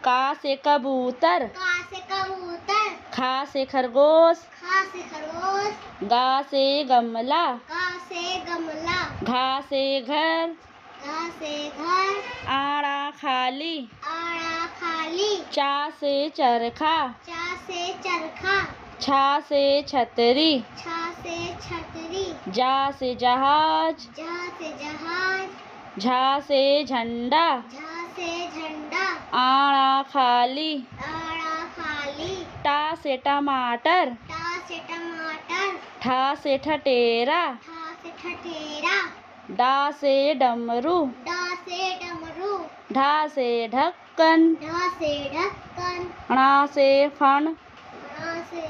का से कबूतर, का से कबूतर, खा से खरगोश, खा से खरगोश, गा से गमला, गा से गमला, घा से घर, घा से घर, आड़ा खाली, आड़ा खाली, चा से चरखा, चा से चरखा, छा से छतरी, छा से छतरी, जा से जहाज, जा से जहाज, झा से झंडा, झा से झंडा, आड़ा खाली, आड़ा खाली, टा से टमाटर, टा से टमाटर, ठा से ठटेरा, ठा से ठठेरा, डा से डमरू, डा से डमरू, ढा से ढक्कन, ढा से ढक्कन, णा से फण, णा से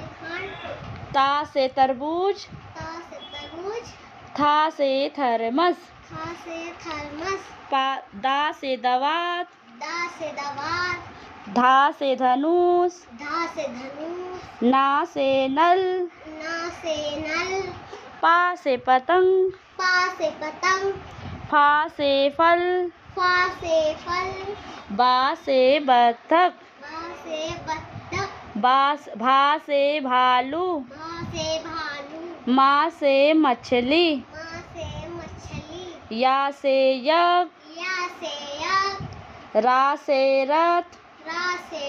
खंड, ता से तरबूज, ता से तरबूज, था से थर्मस, था से थर्मस, दा से दवात, दा से दवात, धा से धनुष, धा से धनुष, ना से नल, ना से नल, पा से पतंग, पा से पतंग, फा से फल, फा से फल, बा से बत्तख, बा से बत्तख, भा से भालू, भा से भालू, माँ से मछली, माँ से मछली, या से यज्ञ, या से यज्ञ, रा से रथ, रा से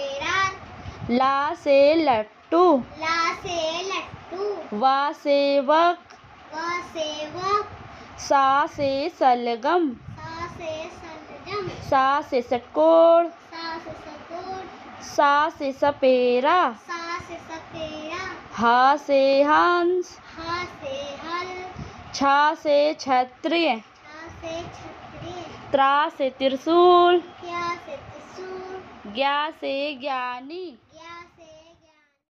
रथ, ला से लट्टू, ला से लट्टू, वा से वक, वा से वक, सा से सलगम, सा से सलजम, सा से षटकोण, सा से सकोर, सा से सपेरा, सा से सपेरा, हा से हंस, हा से हल, छा से क्षत्रिय, छा से छतरी, त्रा से त्रिशूल, क्या से त्रिशूल, ज्ञा से ज्ञानी।